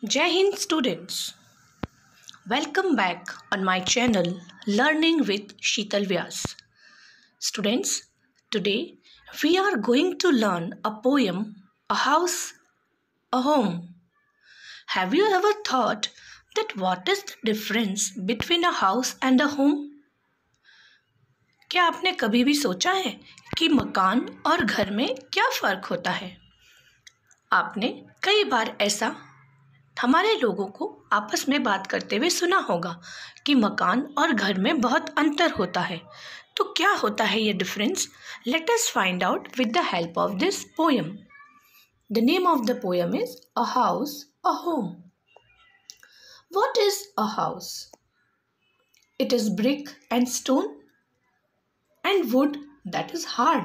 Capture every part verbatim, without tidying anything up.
Jai Hind students, welcome back on my channel Learning with Sheetal Vyas. Students, today we are going to learn a poem, A House, a Home. Have you ever thought that what is the difference between a house and a home? क्या आपने कभी भी सोचा है कि मकान और घर में क्या फ़र्क होता है? आपने कई बार ऐसा हमारे लोगों को आपस में बात करते हुए सुना होगा कि मकान और घर में बहुत अंतर होता है। तो क्या होता है ये difference? Let us find out with the help of this poem. The name of the poem is a house, a home. What is a house? It is brick and stone and wood that is hard.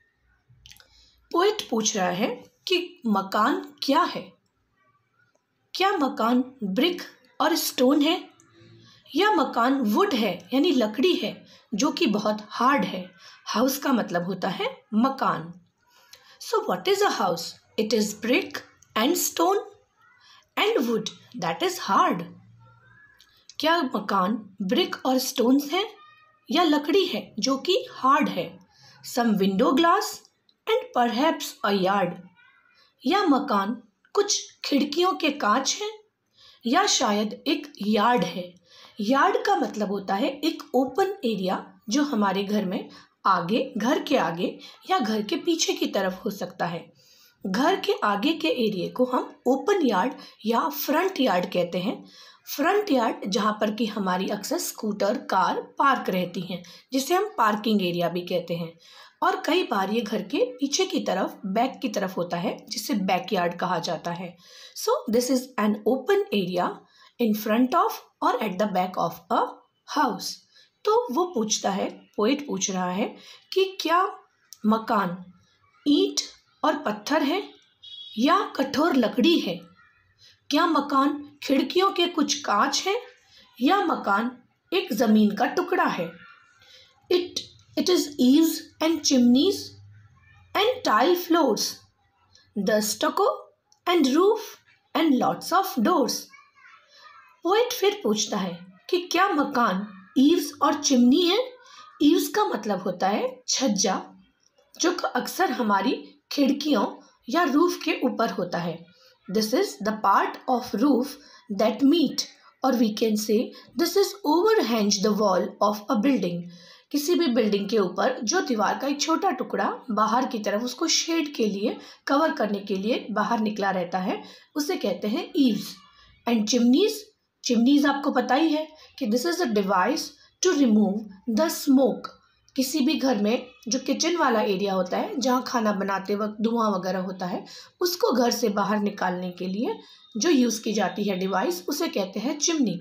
Poet पूछ रहा है कि मकान क्या है? क्या मकान brick और स्टोन है या मकान वुड है यानी लकड़ी है जो कि बहुत हार्ड है? हाउस का मतलब होता है मकान। So what is a house? It is brick and stone and wood that is hard. क्या मकान ब्रिक और स्टोन्स है या लकड़ी है जो कि हार्ड है? Some window glass and perhaps a yard. या मकान कुछ खिड़कियों के कांच हैं या शायद एक यार्ड है। यार्ड का मतलब होता है एक ओपन एरिया जो हमारे घर में आगे, घर के आगे या घर के पीछे की तरफ हो सकता है। घर के आगे के एरिया को हम ओपन यार्ड या फ्रंट यार्ड कहते हैं। फ्रंट यार्ड जहाँ पर कि हमारी अक्सर स्कूटर, कार पार्क रहती हैं, जिसे हम पार्किंग एरिया भी कहते हैं। और कई बार ये घर के पीछे की तरफ, बैक की तरफ होता है, जिसे बैकयार्ड कहा जाता है। So this is an open area in front of और at the back of a house. तो वो पूछता है, पोएट पूछ रहा है कि क्या मकान ईंट और पत्थर है या कठोर लकड़ी है? क्या मकान खिड़कियों के कुछ कांच हैं या मकान एक जमीन का टुकड़ा है? It It is eaves and chimneys and tile floors, the stucco and roof and lots of doors. Poet फिर पूछता है कि क्या मकान ईव्स और चिमनी है? ईव्स का मतलब होता है छज्जा, जो अक्सर हमारी खिड़कियों या रूफ के ऊपर होता है। This is the part of roof that meet, or we can say this is overhangs the wall of a building. किसी भी बिल्डिंग के ऊपर जो दीवार का एक छोटा टुकड़ा बाहर की तरफ उसको शेड के लिए, कवर करने के लिए बाहर निकला रहता है, उसे कहते हैं ईव्स। एंड चिमनीज, चिमनीज आपको पता ही है कि this is a device to remove the smoke. किसी भी घर में जो किचन वाला एरिया होता है, जहाँ खाना बनाते वक्त धुआं वगैरह होता है, उसको घर से बाहर निकालने के लिए जो यूज़ की जाती है डिवाइस, उसे कहते हैं chimney.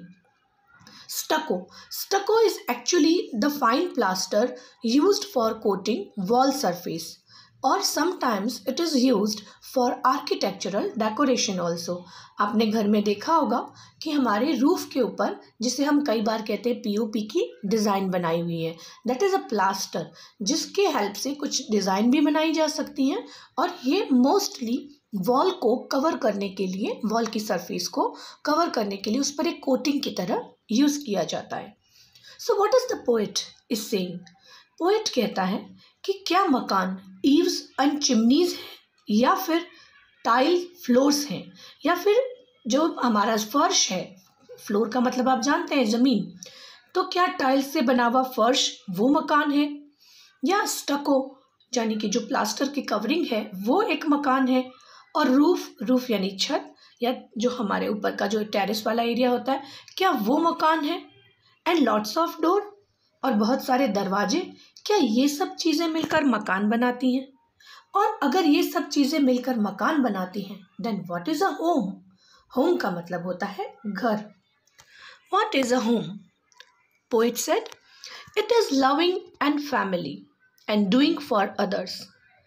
Stucco. Stucco is actually the fine plaster used for coating wall surface, or sometimes it is used for architectural decoration also. आपने घर में देखा होगा कि हमारे रूफ के ऊपर, जिसे हम कई बार कहते हैं पीओपी की डिज़ाइन बनाई हुई है, दैट इज़ अ प्लास्टर, जिसके हेल्प से कुछ डिज़ाइन भी बनाई जा सकती हैं। और ये मोस्टली वॉल को कवर करने के लिए, वॉल की सरफेस को कवर करने के लिए उस पर एक कोटिंग की तरह यूज़ किया जाता है। So what is the poet is saying? Poet कहता है कि क्या मकान ईव्स एंड चिमनीज है या फिर टाइल फ्लोर्स हैं, या फिर जो हमारा फर्श है, फ्लोर का मतलब आप जानते हैं ज़मीन, तो क्या टाइल से बना हुआ फर्श वो मकान है, या स्टको यानी कि जो प्लास्टर की कवरिंग है वो एक मकान है, और रूफ, रूफ यानी छत या जो हमारे ऊपर का जो टेरेस वाला एरिया होता है, क्या वो मकान है? एंड लॉट्स ऑफ डोर, और बहुत सारे दरवाजे, क्या ये सब चीज़ें मिलकर मकान बनाती हैं? और अगर ये सब चीज़ें मिलकर मकान बनाती हैं, then what is a home? Home का मतलब होता है घर। What is a home? Poet said it is loving and family and doing for others.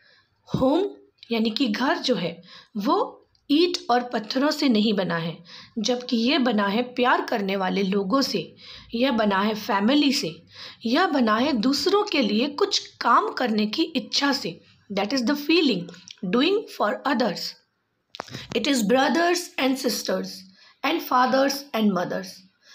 Home यानी कि घर जो है वो ईंट और पत्थरों से नहीं बना है, जबकि यह बना है प्यार करने वाले लोगों से, यह बना है फैमिली से, यह बना है दूसरों के लिए कुछ काम करने की इच्छा से। That is the feeling doing for others. It is brothers and sisters and fathers and mothers.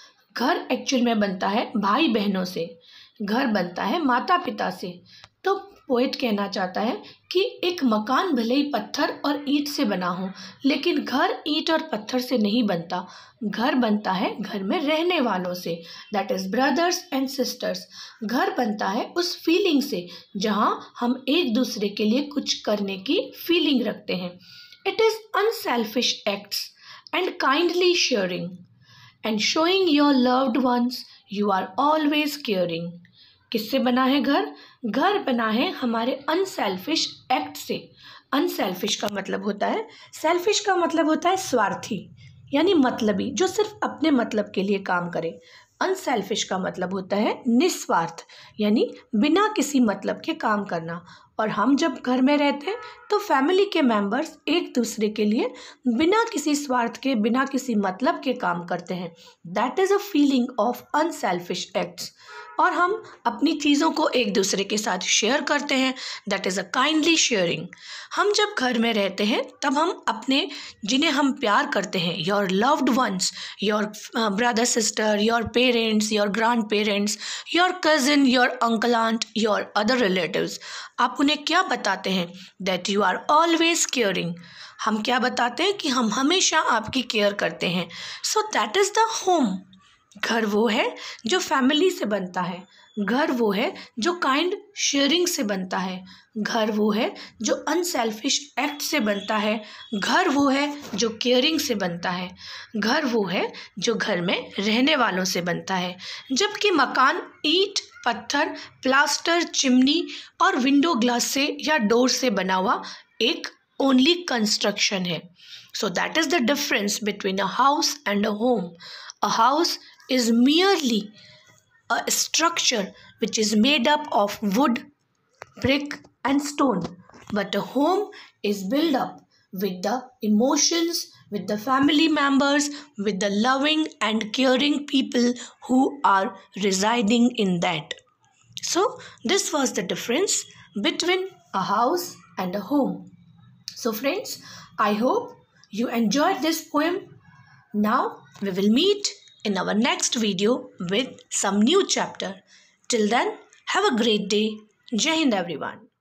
घर एक्चुअल में बनता है भाई बहनों से, घर बनता है माता पिता से। तो पोएट कहना चाहता है कि एक मकान भले ही पत्थर और ईंट से बना हो, लेकिन घर ईंट और पत्थर से नहीं बनता। घर बनता है घर में रहने वालों से, that is brothers and sisters. घर बनता है उस फीलिंग से जहाँ हम एक दूसरे के लिए कुछ करने की फीलिंग रखते हैं। It is unselfish acts and kindly sharing and showing your loved ones you are always caring. किससे बना है घर? घर बना है हमारे अनसेल्फिश एक्ट से। अनसेल्फिश का मतलब होता है, सेल्फिश का मतलब होता है स्वार्थी यानी मतलबी, जो सिर्फ अपने मतलब के लिए काम करे। अनसेल्फिश का मतलब होता है निस्वार्थ यानी बिना किसी मतलब के काम करना। और हम जब घर में रहते हैं तो फैमिली के मेंबर्स एक दूसरे के लिए बिना किसी स्वार्थ के, बिना किसी मतलब के काम करते हैं। That is a feeling of unselfish acts. और हम अपनी चीज़ों को एक दूसरे के साथ शेयर करते हैं, that is a kindly sharing. हम जब घर में रहते हैं तब हम अपने, जिन्हें हम प्यार करते हैं, your loved ones, your brother sister, your parents, your grand parents, your cousin, your uncle aunt, your other relatives, आप उन्हें क्या बताते हैं? That you are always caring. हम क्या बताते हैं? कि हम हमेशा आपकी केयर करते हैं। So that is the home. घर वो है जो फैमिली से बनता है, घर वो है जो काइंड शेयरिंग से बनता है, घर वो है जो अनसेल्फिश एक्ट से बनता है, घर वो है जो केयरिंग से बनता है, घर वो है जो घर में रहने वालों से बनता है। जबकि मकान ईंट, पत्थर, प्लास्टर, चिमनी और विंडो ग्लास से या डोर से बना हुआ एक ओनली कंस्ट्रक्शन है। So that is the difference between a house and a home. A house is merely a structure which is made up of wood, brick and stone, but a home is built up with the emotions, with the family members, with the loving and caring people who are residing in that. So this was the difference between a house and a home. So friends, I hope you enjoyed this poem. Now we will meet in our next video with some new chapter. Till then, have a great day. Jai Hind everyone.